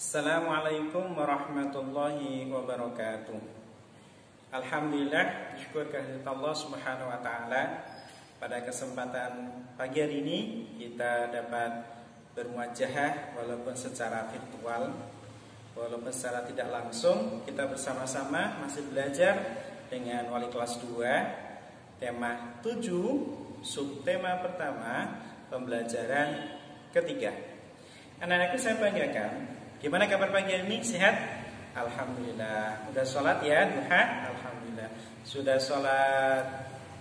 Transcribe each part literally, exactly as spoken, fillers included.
Assalamualaikum warahmatullahi wabarakatuh. Alhamdulillah, syukur kehadirat Allah Subhanahu wa taala. Pada kesempatan pagi hari ini kita dapat bermuajahah walaupun secara virtual, walaupun secara tidak langsung. Kita bersama-sama masih belajar dengan wali kelas dua, tema tujuh, subtema pertama, pembelajaran ketiga. Anak-anakku saya banggakan. Gimana kabar pagi ini? Sehat? Alhamdulillah. Udah sholat ya duha? Alhamdulillah. Sudah sholat,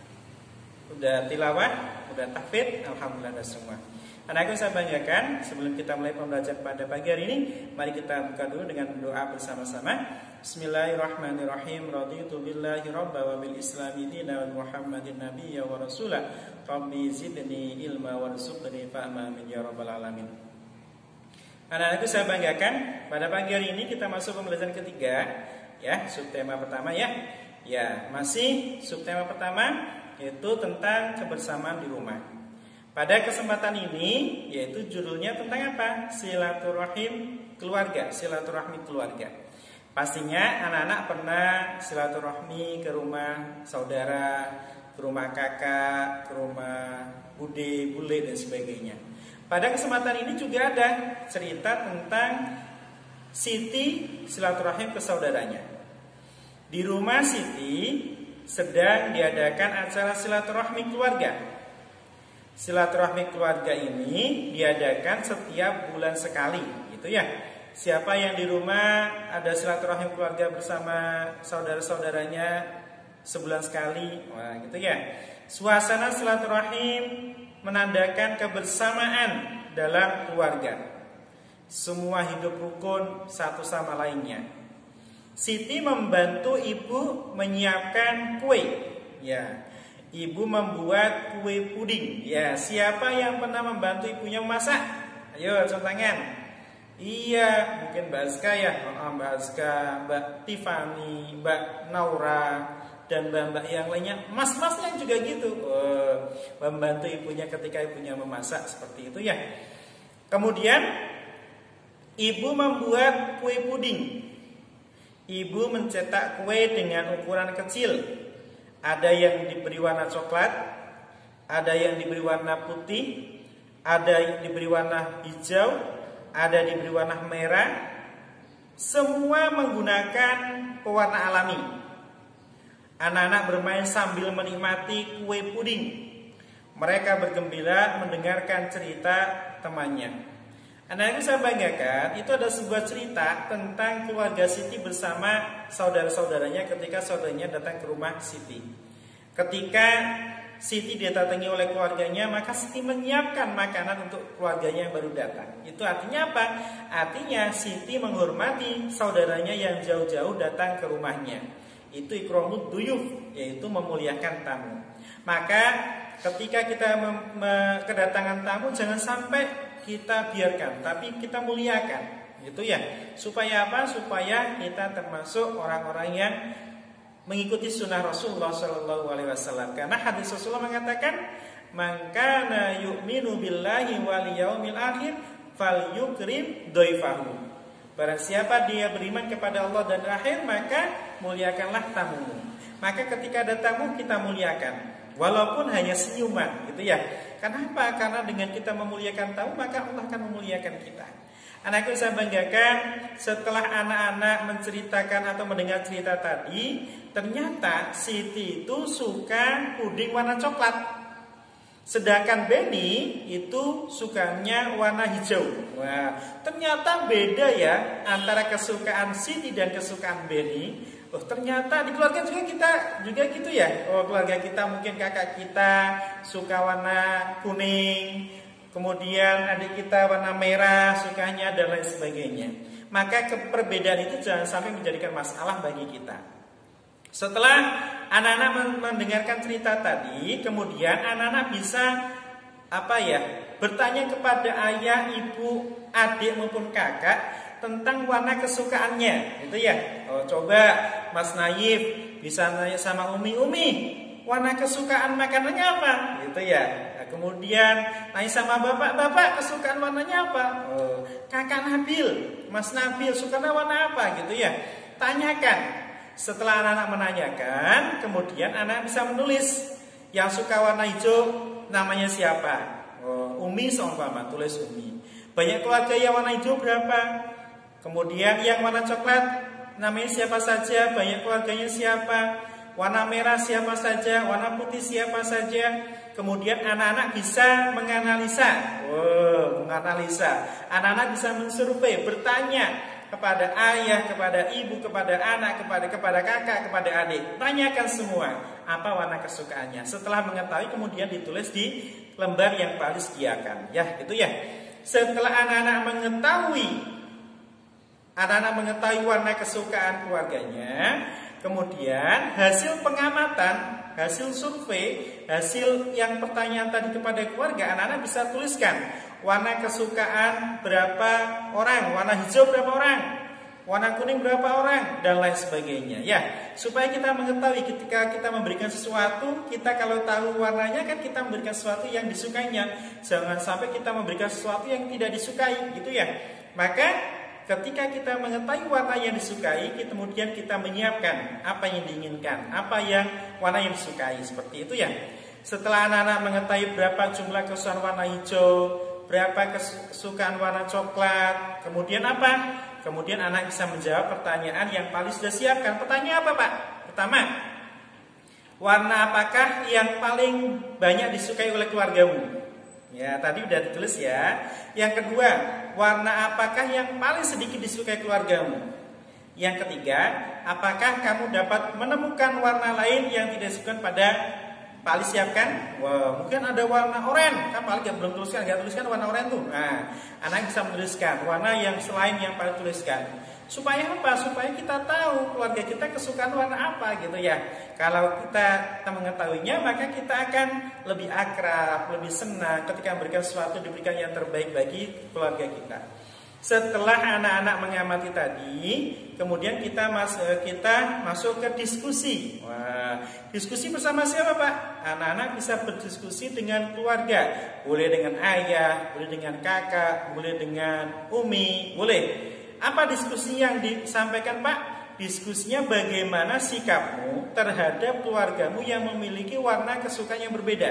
udah tilawah, udah tahfidz? Alhamdulillah udah semua. Anakku saya banggakan. Sebelum kita mulai pembelajaran pada pagi hari ini, mari kita buka dulu dengan doa bersama-sama. Bismillahirrahmanirrahim. Raditu billahi rabba wa bil islami dina wa muhammadin nabiyya wa rasulah. Rabbi zidni ilma warzuqni fahma min ya rabbal alamin. Anak-anakku saya banggakan, pada pagi hari ini kita masuk pembelajaran ketiga, ya, subtema pertama ya. Ya, masih subtema pertama yaitu tentang kebersamaan di rumah. Pada kesempatan ini yaitu judulnya tentang apa? Silaturahim keluarga, silaturahmi keluarga. Pastinya anak-anak pernah silaturahmi ke rumah saudara, ke rumah kakak, ke rumah bude, bule dan sebagainya. Pada kesempatan ini juga ada cerita tentang Siti silaturahim ke saudaranya. Di rumah Siti sedang diadakan acara silaturahmi keluarga. Silaturahmi keluarga ini diadakan setiap bulan sekali, gitu ya. Siapa yang di rumah ada silaturahim keluarga bersama saudara-saudaranya sebulan sekali, wah gitu ya. Suasana silaturahim menandakan kebersamaan dalam keluarga. Semua hidup rukun satu sama lainnya. Siti membantu ibu menyiapkan kue. Ya, ibu membuat kue puding. Ya, siapa yang pernah membantu ibunya memasak? Ayo, angkat tangan. Iya, mungkin Mbak Azka ya, oh, Mbak Azka, Mbak Tiffany, Mbak Naura, dan mbak-mbak yang lainnya, mas-masnya juga gitu, oh, membantu ibunya ketika ibunya memasak seperti itu ya. Kemudian ibu membuat kue puding. Ibu mencetak kue dengan ukuran kecil. Ada yang diberi warna coklat, ada yang diberi warna putih, ada yang diberi warna hijau, ada yang diberi warna merah. Semua menggunakan pewarna alami. Anak-anak bermain sambil menikmati kue puding. Mereka bergembira mendengarkan cerita temannya. Anak-anak saya banggakan, itu ada sebuah cerita tentang keluarga Siti bersama saudara-saudaranya ketika saudaranya datang ke rumah Siti. Ketika Siti didatangi oleh keluarganya, maka Siti menyiapkan makanan untuk keluarganya yang baru datang. Itu artinya apa? Artinya Siti menghormati saudaranya yang jauh-jauh datang ke rumahnya. Itu ikramud duyuf, yaitu memuliakan tamu. Maka ketika kita kedatangan tamu, jangan sampai kita biarkan, tapi kita muliakan, gitu ya. Supaya apa? Supaya kita termasuk orang-orang yang mengikuti sunnah Rasulullah Shallallahu Alaihi Wasallam. Karena hadis Rasulullah mengatakan, "Man kana yu'minu billahi wal yaumil akhir falyukrim doifahu." Barang siapa dia beriman kepada Allah dan akhir, maka muliakanlah tamumu. Maka ketika ada tamu kita muliakan, walaupun hanya senyuman, gitu ya. Kenapa? Karena dengan kita memuliakan tamu, maka Allah akan memuliakan kita. Anakku saya banggakan, setelah anak-anak menceritakan atau mendengar cerita tadi, ternyata Siti itu suka puding warna coklat. Sedangkan Benny itu sukanya warna hijau. Wah, ternyata beda ya antara kesukaan Siti dan kesukaan Benny. Oh, ternyata di keluarga juga kita juga gitu ya. Oh, keluarga kita mungkin kakak kita suka warna kuning, kemudian adik kita warna merah sukanya dan lain sebagainya. Maka perbedaan itu jangan sampai menjadikan masalah bagi kita. Setelah anak-anak mendengarkan cerita tadi, kemudian anak-anak bisa apa ya? Bertanya kepada ayah, ibu, adik maupun kakak tentang warna kesukaannya, gitu ya. Oh, coba Mas Naif bisa nanya sama Umi, Umi, warna kesukaan makanannya apa? Gitu ya. Nah, Kemudian tanya sama bapak, bapak kesukaan warnanya apa? Oh, kakak Nabil, Mas Nabil sukanya warna apa gitu ya? Tanyakan. Setelah anak-anak menanyakan, kemudian anak bisa menulis. Yang suka warna hijau namanya siapa? Oh, Umi seumpama, tulis Umi. Banyak keluarga yang warna hijau berapa? Kemudian yang warna coklat namanya siapa saja? Banyak keluarganya siapa? Warna merah siapa saja? Warna putih siapa saja? Kemudian anak-anak bisa menganalisa. Oh, menganalisa. Anak-anak bisa mensurvei, bertanya kepada ayah, kepada ibu, kepada anak, kepada kepada kakak, kepada adik. Tanyakan semua apa warna kesukaannya. Setelah mengetahui kemudian ditulis di lembar yang paling disediakan. Ya, gitu ya. Setelah anak-anak mengetahui anak-anak mengetahui warna kesukaan keluarganya, kemudian hasil pengamatan, hasil survei, hasil yang pertanyaan tadi kepada keluarga, anak-anak bisa tuliskan warna kesukaan berapa orang, warna hijau berapa orang, warna kuning berapa orang, dan lain sebagainya. Ya, supaya kita mengetahui ketika kita memberikan sesuatu, kita kalau tahu warnanya kan kita memberikan sesuatu yang disukainya. Jangan sampai kita memberikan sesuatu yang tidak disukai, gitu ya. Maka ketika kita mengetahui warna yang disukai, kemudian kita menyiapkan apa yang diinginkan, apa yang warna yang disukai, seperti itu ya. Setelah anak-anak mengetahui berapa jumlah kesukaan warna hijau, berapa kesukaan warna coklat, kemudian apa? Kemudian anak bisa menjawab pertanyaan yang paling sudah siapkan. Pertanyaan apa, Pak? Pertama, warna apakah yang paling banyak disukai oleh keluargamu? Ya, tadi udah ditulis ya. Yang kedua, warna apakah yang paling sedikit disukai keluargamu? Yang ketiga, apakah kamu dapat menemukan warna lain yang tidak disukai pada Pak Ali siapkan? Wah, mungkin ada warna oranye. Kan Pak Ali belum tuliskan, nggak tuliskan warna oranye tuh. Nah, anak bisa menuliskan warna yang selain yang Pak Ali tuliskan. Supaya apa? Supaya kita tahu keluarga kita kesukaan warna apa gitu ya. Kalau kita, kita mengetahuinya, maka kita akan lebih akrab, lebih senang ketika memberikan sesuatu, diberikan yang terbaik bagi keluarga kita. Setelah anak-anak mengamati tadi, kemudian kita mas, kita masuk ke diskusi. Wah, diskusi bersama siapa, Pak? Anak-anak bisa berdiskusi dengan keluarga. Boleh dengan ayah, boleh dengan kakak, boleh dengan umi, boleh. Apa diskusi yang disampaikan, Pak? Diskusinya bagaimana sikapmu terhadap keluargamu yang memiliki warna kesukaan yang berbeda.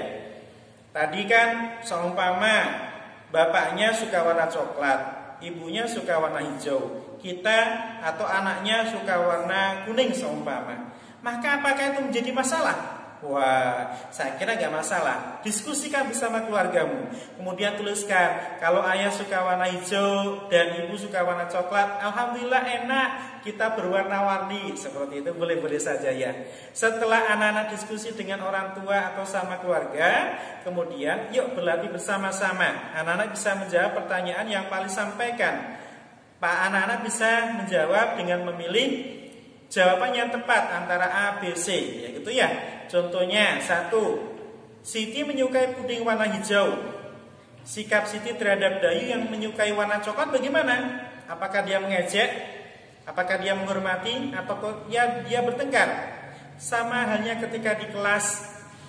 Tadi kan seumpama bapaknya suka warna coklat, ibunya suka warna hijau, kita atau anaknya suka warna kuning seumpama. Maka apakah itu menjadi masalah? Wah, saya kira gak masalah. Diskusikan bersama keluargamu. Kemudian tuliskan, kalau ayah suka warna hijau dan ibu suka warna coklat, alhamdulillah enak, kita berwarna-warni. Seperti itu boleh-boleh saja ya. Setelah anak-anak diskusi dengan orang tua atau sama keluarga, kemudian yuk berlatih bersama-sama. Anak-anak bisa menjawab pertanyaan yang paling sampaikan. Pak, anak-anak bisa menjawab dengan memilih jawaban yang tepat antara A, B, C, ya gitu ya. Contohnya satu, Siti menyukai puding warna hijau. Sikap Siti terhadap Dayu yang menyukai warna coklat bagaimana? Apakah dia mengejek? Apakah dia menghormati? Atau ya dia bertengkar? Sama halnya ketika di kelas,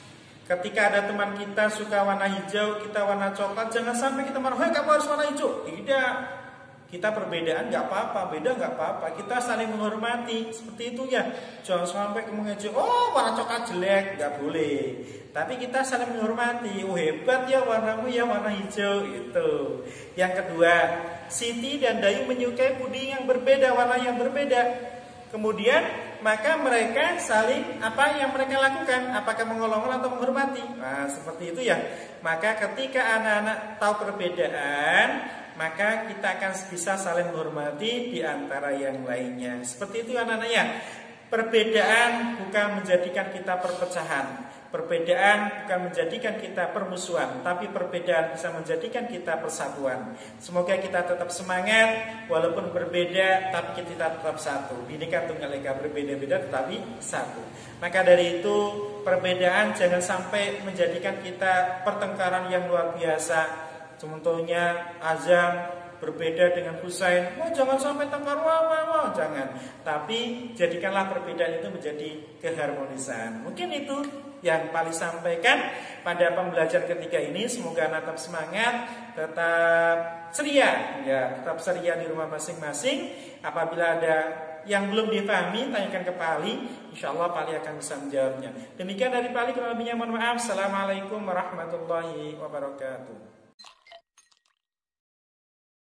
ketika ada teman kita suka warna hijau, kita warna coklat, jangan sampai kita marah, "Hei, kamu harus warna hijau." Tidak. Kita perbedaan nggak apa-apa, beda nggak apa-apa. Kita saling menghormati, seperti itu ya. Jangan sampai kamu ngejek, "Oh, warna coklat jelek," nggak boleh. Tapi kita saling menghormati. Oh, hebat ya warnamu ya warna hijau itu. Yang kedua, Siti dan Dayu menyukai puding yang berbeda, warna yang berbeda. Kemudian maka mereka saling apa yang mereka lakukan? Apakah mengolong-olong atau menghormati? Nah, seperti itu ya. Maka ketika anak-anak tahu perbedaan, maka kita akan bisa saling menghormati di antara yang lainnya. Seperti itu anak-anak ya. Perbedaan bukan menjadikan kita perpecahan. Perbedaan bukan menjadikan kita permusuhan, tapi perbedaan bisa menjadikan kita persatuan. Semoga kita tetap semangat, walaupun berbeda, tapi kita tetap satu. Bineka Tunggal Ika, berbeda-beda tetapi satu. Maka dari itu, perbedaan jangan sampai menjadikan kita pertengkaran yang luar biasa. Contohnya azan berbeda dengan Husain, wah jangan sampai tengkar, wah, wah, wah, jangan. Tapi jadikanlah perbedaan itu menjadi keharmonisan. Mungkin itu yang paling sampaikan pada pembelajaran ketiga ini. Semoga tetap semangat, tetap ceria, ya, tetap ceria di rumah masing-masing. Apabila ada yang belum dipahami, tanyakan ke Pali, insya Allah Pali akan bisa menjawabnya. Demikian dari Pali, kurang lebihnya mohon maaf. Assalamualaikum warahmatullahi wabarakatuh.